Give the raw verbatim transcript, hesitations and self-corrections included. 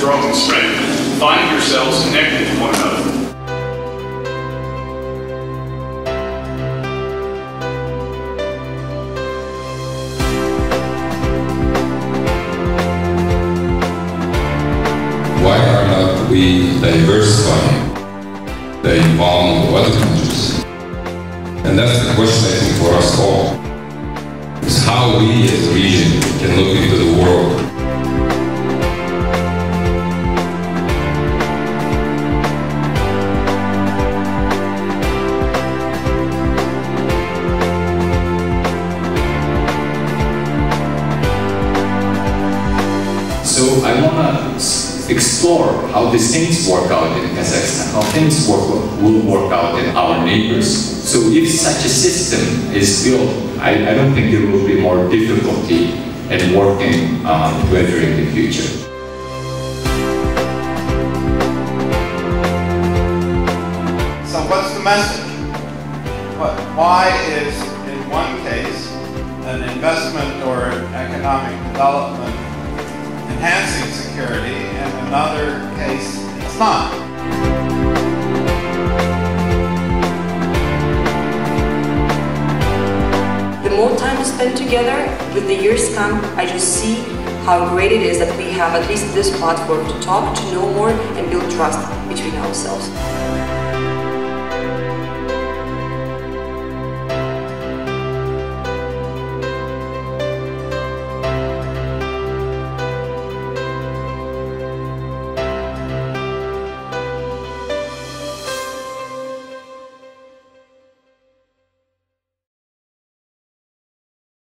growing strength, find yourselves connected to one another. Why are not we diversifying the involvement of other countries? And that's the question, I think, for us all, is how we as a region can look into the world. So I want to explore how these things work out in Kazakhstan, how things work, will work out in our neighbors. So if such a system is built, I, I don't think there will be more difficulty in working um, together in the future. So what's the message? What, why is, in one case, an investment or an economic development enhancing security, and in another case, it's not? The more time we spend together, with the years come, I just see how great it is that we have at least this platform to talk, to know more, and build trust between ourselves.